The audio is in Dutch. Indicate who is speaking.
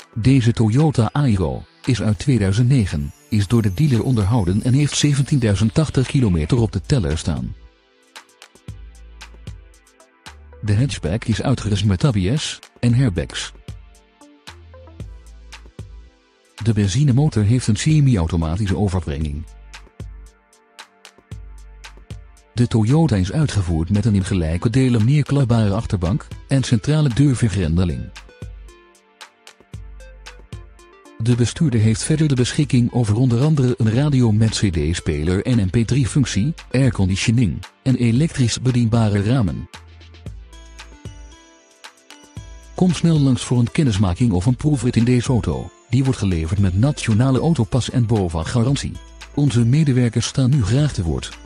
Speaker 1: Deze Toyota Aygo is uit 2009, is door de dealer onderhouden en heeft 17.080 kilometer op de teller staan. De hatchback is uitgerust met ABS en airbags. De benzinemotor heeft een semi-automatische overbrenging. De Toyota is uitgevoerd met een in gelijke delen neerklapbare achterbank en centrale deurvergrendeling. De bestuurder heeft verder de beschikking over onder andere een radio met CD-speler en MP3-functie, airconditioning en elektrisch bedienbare ramen. Kom snel langs voor een kennismaking of een proefrit in deze auto. Die wordt geleverd met nationale autopas en BOVAG garantie. Onze medewerkers staan nu graag te woord.